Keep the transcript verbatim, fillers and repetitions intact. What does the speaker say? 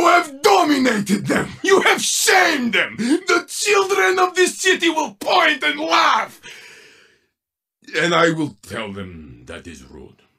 You have dominated them! You have shamed them! The children of this city will point and laugh! And I will tell them that is rude.